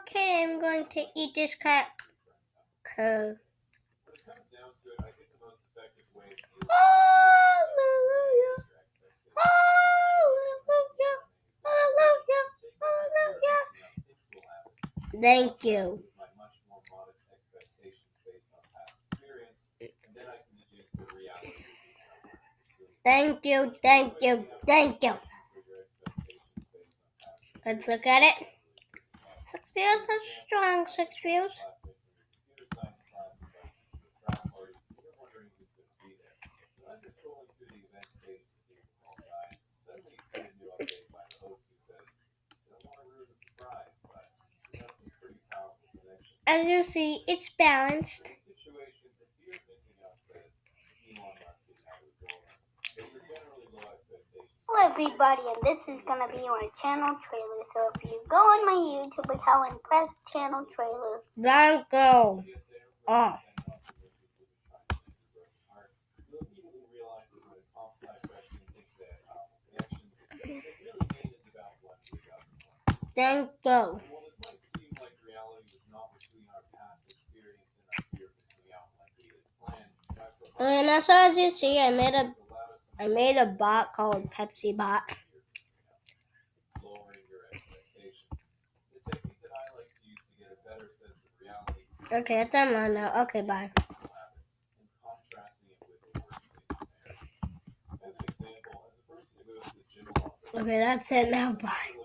Okay, I'm going to eat this cat. Hallelujah. Hallelujah. Hallelujah. Hallelujah. Thank you. Thank you. Thank you. Thank you. Let's look at it. 6 views are strong. 6 views. As you see, it's balanced. Hello everybody, and this is gonna be my channel trailer. So if you go on my YouTube account and press channel trailer, don't go off. Then go. And also, as you see, I made a bot called Pepsi Bot. Okay, that's online now. Okay, bye. Okay, that's it now. Bye.